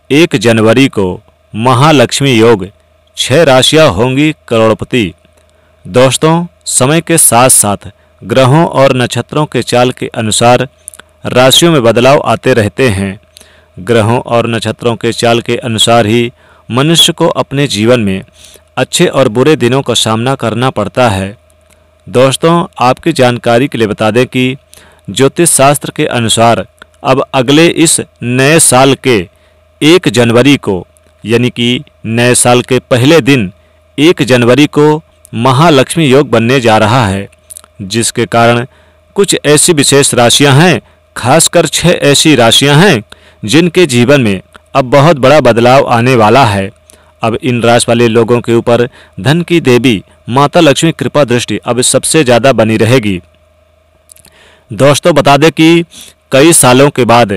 1 जनवरी को महालक्ष्मी योग, 6 राशियां होंगी करोड़पति। दोस्तों, समय के साथ साथ ग्रहों और नक्षत्रों के चाल के अनुसार राशियों में बदलाव आते रहते हैं। ग्रहों और नक्षत्रों के चाल के अनुसार ही मनुष्य को अपने जीवन में अच्छे और बुरे दिनों का सामना करना पड़ता है। दोस्तों, आपकी जानकारी के लिए बता दें कि ज्योतिष शास्त्र के अनुसार अब अगले इस नए साल के 1 जनवरी को, यानी कि नए साल के पहले दिन 1 जनवरी को महालक्ष्मी योग बनने जा रहा है, जिसके कारण कुछ ऐसी विशेष राशियां हैं, खासकर 6 ऐसी राशियां हैं जिनके जीवन में अब बहुत बड़ा बदलाव आने वाला है। अब इन राशि वाले लोगों के ऊपर धन की देवी माता लक्ष्मी कृपा दृष्टि अब सबसे ज़्यादा बनी रहेगी। दोस्तों, बता दें कि कई सालों के बाद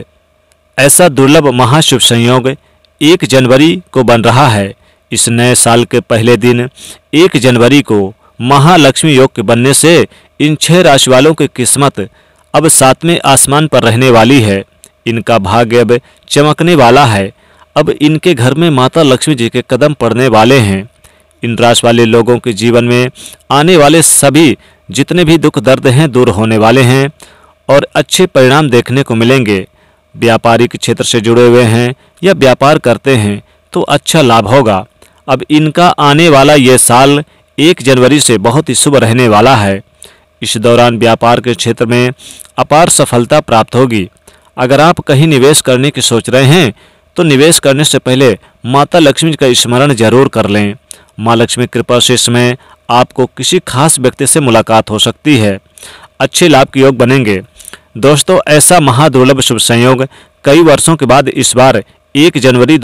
ऐसा दुर्लभ महाशुभ संयोग 1 जनवरी को बन रहा है। इस नए साल के पहले दिन 1 जनवरी को महालक्ष्मी योग के बनने से इन 6 राशि वालों की किस्मत अब 7वें आसमान पर रहने वाली है। इनका भाग्य अब चमकने वाला है। अब इनके घर में माता लक्ष्मी जी के कदम पड़ने वाले हैं। इन राशि वाले लोगों के जीवन में आने वाले सभी जितने भी दुख दर्द हैं दूर होने वाले हैं और अच्छे परिणाम देखने को मिलेंगे। व्यापारिक क्षेत्र से जुड़े हुए हैं या व्यापार करते हैं तो अच्छा लाभ होगा। अब इनका आने वाला ये साल 1 जनवरी से बहुत ही शुभ रहने वाला है। इस दौरान व्यापार के क्षेत्र में अपार सफलता प्राप्त होगी। अगर आप कहीं निवेश करने की सोच रहे हैं तो निवेश करने से पहले माता लक्ष्मी का स्मरण जरूर कर लें। माँ लक्ष्मी कृपा से इसमें आपको किसी खास व्यक्ति से मुलाकात हो सकती है। अच्छे लाभ के योग बनेंगे। दोस्तों, ऐसा महादुर्लभ शुभ संयोग कई वर्षों के बाद इस बार 1 जनवरी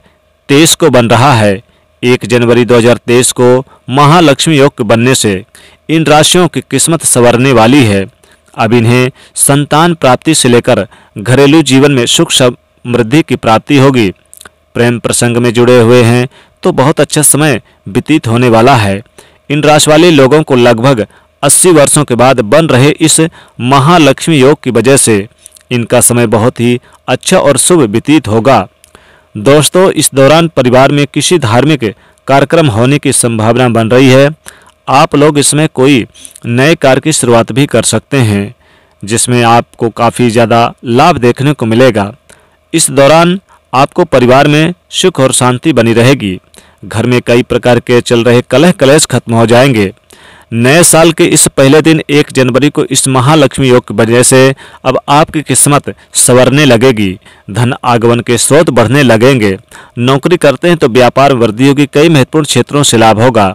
2023 को बन रहा है। 1 जनवरी 2023 को महालक्ष्मी योग के बनने से इन राशियों की किस्मत संवरने वाली है। अब इन्हें संतान प्राप्ति से लेकर घरेलू जीवन में सुख समृद्धि की प्राप्ति होगी। प्रेम प्रसंग में जुड़े हुए हैं तो बहुत अच्छा समय व्यतीत होने वाला है। इन राशि वाले लोगों को लगभग 80 वर्षों के बाद बन रहे इस महालक्ष्मी योग की वजह से इनका समय बहुत ही अच्छा और शुभ व्यतीत होगा। दोस्तों, इस दौरान परिवार में किसी धार्मिक कार्यक्रम होने की संभावना बन रही है। आप लोग इसमें कोई नए कार्य की शुरुआत भी कर सकते हैं, जिसमें आपको काफ़ी ज़्यादा लाभ देखने को मिलेगा। इस दौरान आपको परिवार में सुख और शांति बनी रहेगी। घर में कई प्रकार के चल रहे कलह कलेश खत्म हो जाएंगे। नए साल के इस पहले दिन 1 जनवरी को इस महालक्ष्मी योग की वजह से अब आपकी किस्मत संवरने लगेगी। धन आगमन के स्रोत बढ़ने लगेंगे। नौकरी करते हैं तो व्यापार वृद्धि होगी। कई महत्वपूर्ण क्षेत्रों से लाभ होगा।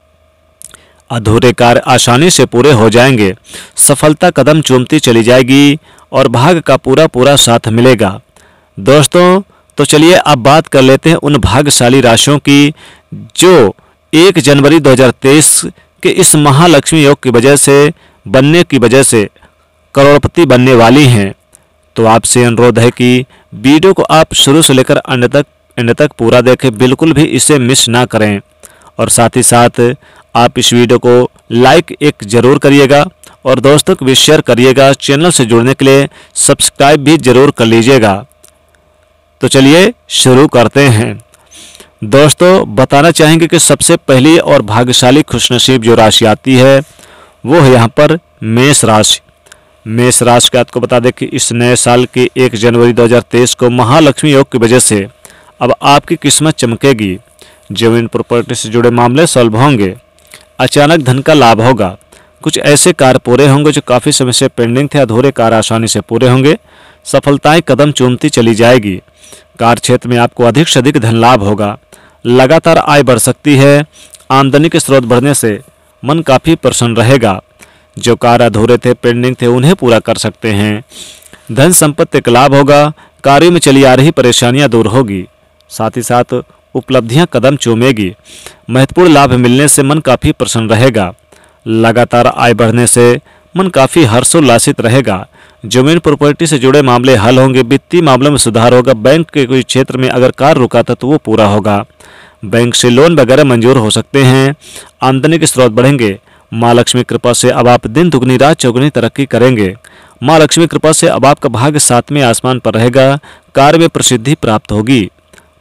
अधूरे कार्य आसानी से पूरे हो जाएंगे। सफलता कदम चूमती चली जाएगी और भाग्य का पूरा पूरा साथ मिलेगा। दोस्तों, तो चलिए अब बात कर लेते हैं उन भाग्यशाली राशियों की जो 1 जनवरी 2023 के इस महालक्ष्मी योग की वजह से बनने की वजह से करोड़पति बनने वाली हैं। तो आपसे अनुरोध है कि वीडियो को आप शुरू से लेकर अंत तक पूरा देखें, बिल्कुल भी इसे मिस ना करें। और साथ ही साथ आप इस वीडियो को लाइक एक जरूर करिएगा और दोस्तों को भी शेयर करिएगा। चैनल से जुड़ने के लिए सब्सक्राइब भी जरूर कर लीजिएगा। तो चलिए शुरू करते हैं। दोस्तों, बताना चाहेंगे कि सबसे पहली और भाग्यशाली खुशनसीब जो राशि आती है वो है यहाँ पर मेष राशि। मेष राशि का आपको बता दें कि इस नए साल के 1 जनवरी 2023 को महालक्ष्मी योग की वजह से अब आपकी किस्मत चमकेगी। जमीन प्रॉपर्टी से जुड़े मामले सॉल्व होंगे। अचानक धन का लाभ होगा। कुछ ऐसे कार्य पूरे होंगे जो काफ़ी समय से पेंडिंग थे। अधूरे कार्य आसानी से पूरे होंगे। सफलताएं कदम चूमती चली जाएगी। कार्य क्षेत्र में आपको अधिक से अधिक धन लाभ होगा। लगातार आय बढ़ सकती है। आमदनी के स्रोत बढ़ने से मन काफ़ी प्रसन्न रहेगा। जो कार्य अधूरे थे, पेंडिंग थे, उन्हें पूरा कर सकते हैं। धन संपत्ति का लाभ होगा। कार्यों में चली आ रही परेशानियां दूर होगी। साथ ही साथ उपलब्धियां कदम चूमेगी। महत्वपूर्ण लाभ मिलने से मन काफ़ी प्रसन्न रहेगा। लगातार आय बढ़ने से मन काफ़ी हर्षोल्लासित रहेगा। जमीन प्रॉपर्टी से जुड़े मामले हल होंगे। वित्तीय मामलों में सुधार होगा। बैंक के कोई क्षेत्र में अगर कार्य रुका था तो वो पूरा होगा। बैंक से लोन वगैरह मंजूर हो सकते हैं। आमदनी के स्रोत बढ़ेंगे। माँ लक्ष्मी कृपा से अब आप दिन दुगनी रात चौगुनी तरक्की करेंगे। माँ लक्ष्मी कृपा से अब आपका भाग्य 7वें आसमान पर रहेगा। कार्य में प्रसिद्धि प्राप्त होगी।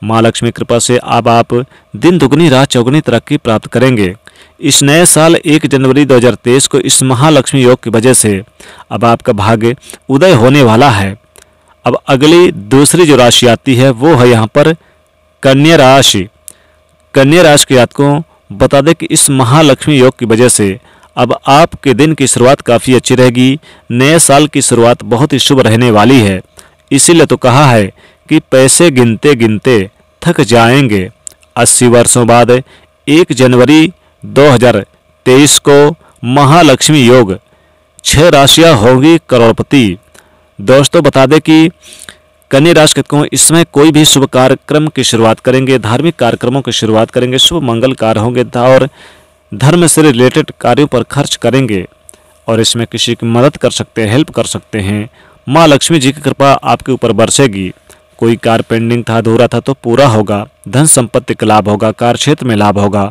माँ लक्ष्मी कृपा से अब आप दिन दुगनी रात चौगुनी तरक्की प्राप्त करेंगे। इस नए साल 1 जनवरी 2023 को इस महालक्ष्मी योग की वजह से अब आपका भाग्य उदय होने वाला है। अब अगली दूसरी जो राशि आती है वो है यहाँ पर कन्या राशि। कन्या राशि के जातकों बता दें कि इस महालक्ष्मी योग की वजह से अब आपके दिन की शुरुआत काफ़ी अच्छी रहेगी। नए साल की शुरुआत बहुत ही शुभ रहने वाली है। इसीलिए तो कहा है कि पैसे गिनते गिनते थक जाएंगे। 80 वर्षों बाद 1 जनवरी 2023 को महालक्ष्मी योग 6 राशियां होंगी करोड़पति। दोस्तों बता दें कि कन्या राशि को इसमें कोई भी शुभ कार्यक्रम की शुरुआत करेंगे, धार्मिक कार्यक्रमों की शुरुआत करेंगे, शुभ मंगल कार्य होंगे और धर्म से रिलेटेड कार्यों पर खर्च करेंगे और इसमें किसी की मदद कर सकते हैं, हेल्प कर सकते हैं। माँ लक्ष्मी जी की कृपा आपके ऊपर बरसेगी। कोई कार्य पेंडिंग था, अधूरा था तो पूरा होगा। धन संपत्ति का लाभ होगा, कार्य क्षेत्र में लाभ होगा।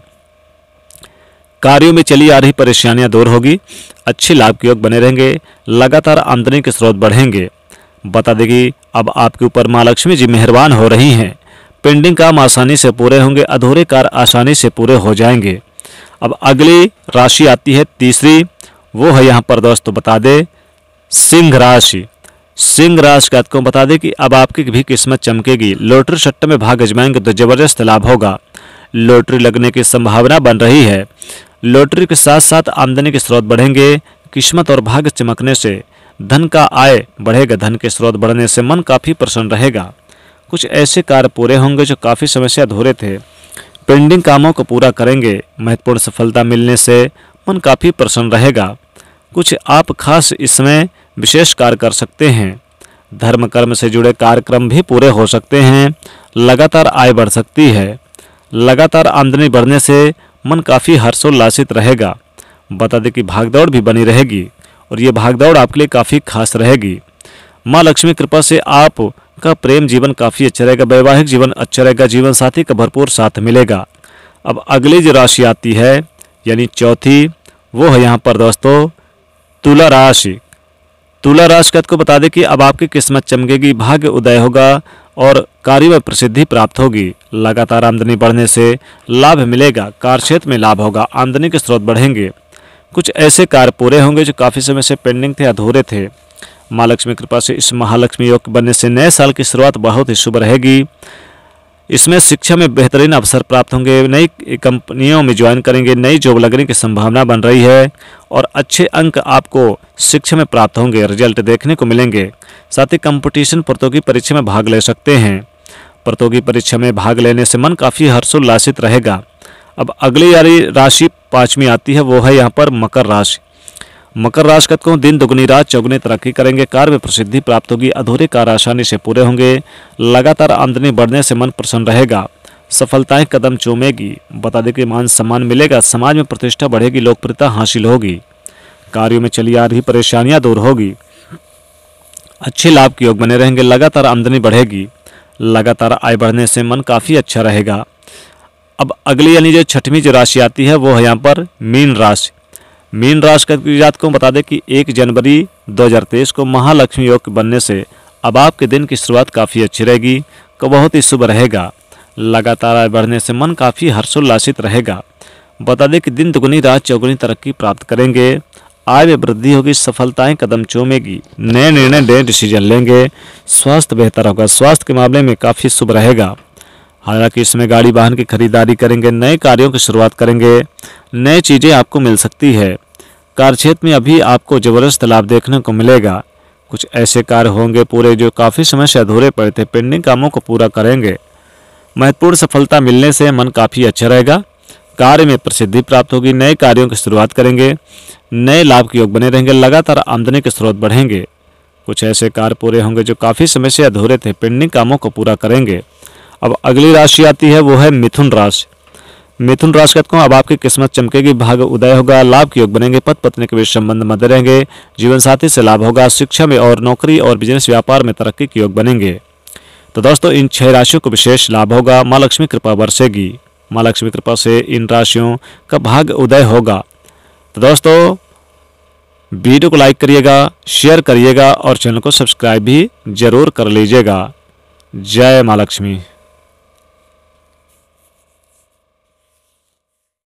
कार्यों में चली आ रही परेशानियां दूर होगी। अच्छे लाभ के योग बने रहेंगे। लगातार आमदनी के स्रोत बढ़ेंगे। बता देगी अब आपके ऊपर माँ लक्ष्मी जी मेहरबान हो रही हैं। पेंडिंग काम आसानी से पूरे होंगे, अधूरे कार्य आसानी से पूरे हो जाएंगे। अब अगली राशि आती है तीसरी, वो है यहाँ पर दोस्तों बता दे सिंह राशि। सिंह राशि का आपको बता दें कि अब आपकी भी किस्मत चमकेगी। लॉटरी सट्टे में भाग आजमाएंगे तो जबरदस्त लाभ होगा। लॉटरी लगने की संभावना बन रही है। लॉटरी के साथ साथ आमदनी के स्रोत बढ़ेंगे। किस्मत और भाग्य चमकने से धन का आय बढ़ेगा। धन के स्रोत बढ़ने से मन काफ़ी प्रसन्न रहेगा। कुछ ऐसे कार्य पूरे होंगे जो काफ़ी समय से अधूरे थे। पेंडिंग कामों को पूरा करेंगे। महत्वपूर्ण सफलता मिलने से मन काफ़ी प्रसन्न रहेगा। कुछ आप खास इसमें विशेष कार्य कर सकते हैं। धर्म कर्म से जुड़े कार्यक्रम भी पूरे हो सकते हैं। लगातार आय बढ़ सकती है। लगातार आमदनी बढ़ने से मन काफ़ी हर्षोल्लासित रहेगा। बता दें कि भागदौड़ भी बनी रहेगी और ये भागदौड़ आपके लिए काफ़ी खास रहेगी। माँ लक्ष्मी कृपा से आपका प्रेम जीवन काफ़ी अच्छा रहेगा। वैवाहिक जीवन अच्छा रहेगा। जीवन साथी का भरपूर साथ मिलेगा। अब अगली जो राशि आती है यानी चौथी, वो है यहाँ पर दोस्तों तुला राशि। तुला राशि का आपको बता दें कि अब आपकी किस्मत चमकेगी। भाग्य उदय होगा और कार्य में प्रसिद्धि प्राप्त होगी। लगातार आमदनी बढ़ने से लाभ मिलेगा। कार्यक्षेत्र में लाभ होगा। आमदनी के स्रोत बढ़ेंगे। कुछ ऐसे कार्य पूरे होंगे जो काफ़ी समय से पेंडिंग थे, अधूरे थे। माँ लक्ष्मी कृपा से इस महालक्ष्मी योग बनने से नए साल की शुरुआत बहुत ही शुभ रहेगी। इसमें शिक्षा में बेहतरीन अवसर प्राप्त होंगे। नई कंपनियों में ज्वाइन करेंगे। नई जॉब लगने की संभावना बन रही है और अच्छे अंक आपको शिक्षा में प्राप्त होंगे। रिजल्ट देखने को मिलेंगे। साथ ही कंपटीशन प्रतियोगी परीक्षा में भाग ले सकते हैं। प्रतियोगी परीक्षा में भाग लेने से मन काफ़ी हर्षोल्लासित रहेगा। अब अगली राशि पांचवी आती है, वो है यहाँ पर मकर राशि। मकर राशि का को दिन दुगनी रात चौगुनी तरक्की करेंगे। कार्य में प्रसिद्धि प्राप्त होगी। अधूरे कार्य आसानी से पूरे होंगे। लगातार आमदनी बढ़ने से मन प्रसन्न रहेगा। सफलताएं कदम चूमेगी। बता दें कि मान सम्मान मिलेगा। समाज में प्रतिष्ठा बढ़ेगी। लोकप्रियता हासिल होगी। कार्यों में चली आ रही परेशानियां दूर होगी। अच्छे लाभ के योग बने रहेंगे। लगातार आमदनी बढ़ेगी। लगातार आय बढ़ने से मन काफ़ी अच्छा रहेगा। अब अगली यानी जो छठवीं जो राशि आती है वो है यहाँ पर मीन राशि। मीन राशि का जात को बता दें कि 1 जनवरी 2023 को महालक्ष्मी योग बनने से अब आपके दिन की शुरुआत काफ़ी अच्छी रहेगी। को बहुत ही शुभ रहेगा। लगातार आय बढ़ने से मन काफ़ी हर्षोल्लासित रहेगा। बता दें कि दिन दुगनी रात चौगुनी तरक्की प्राप्त करेंगे। आय में वृद्धि होगी। सफलताएं कदम चूमेगी। नए निर्णय नए डिसीजन लेंगे। स्वास्थ्य बेहतर होगा। स्वास्थ्य के मामले में काफ़ी शुभ रहेगा। हालांकि इसमें गाड़ी वाहन की खरीदारी करेंगे। नए कार्यों की शुरुआत करेंगे। नई चीज़ें आपको मिल सकती है। कार्यक्षेत्र में अभी आपको ज़बरदस्त लाभ देखने को मिलेगा। कुछ ऐसे कार्य होंगे पूरे जो काफ़ी समय से अधूरे पड़े थे। पेंडिंग कामों को पूरा करेंगे। महत्वपूर्ण सफलता मिलने से मन काफ़ी अच्छा रहेगा। कार्य में प्रसिद्धि प्राप्त होगी। नए कार्यों की शुरुआत करेंगे। नए लाभ के योग बने रहेंगे। लगातार आमदनी के स्रोत बढ़ेंगे। कुछ ऐसे कार्य पूरे होंगे जो काफ़ी समय से अधूरे थे। पेंडिंग कामों को पूरा करेंगे। अब अगली राशि आती है वो है मिथुन राशि। मिथुन राशि को अब आपकी किस्मत चमकेगी। भाग्य उदय होगा। लाभ के योग बनेंगे। पति पत्नी के बीच संबंध मध्य रहेंगे। जीवन साथी से लाभ होगा। शिक्षा में और नौकरी और बिजनेस व्यापार में तरक्की के योग बनेंगे। तो दोस्तों इन 6 राशियों को विशेष लाभ होगा। माँ लक्ष्मी कृपा बरसेगी। माँ लक्ष्मी कृपा से इन राशियों का भाग्य उदय होगा। तो दोस्तों वीडियो को लाइक करिएगा, शेयर करिएगा और चैनल को सब्सक्राइब भी जरूर कर लीजिएगा। जय माँ लक्ष्मी।